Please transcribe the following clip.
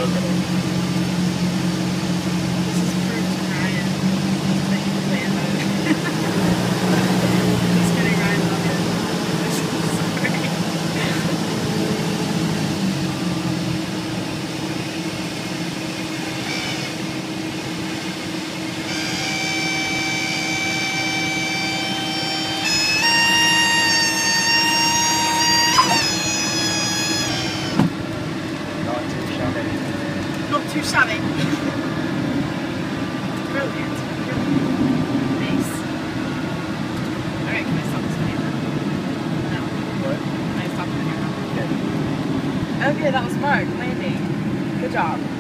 This is proof to Ryan that you planned it. Just kidding, Ryan. Love you. Sorry. Not too shabby. Brilliant. Nice. Alright, can I stop this video now? No. What? Can I stop the video now? Okay. Okay, that was Mark landing. Good job.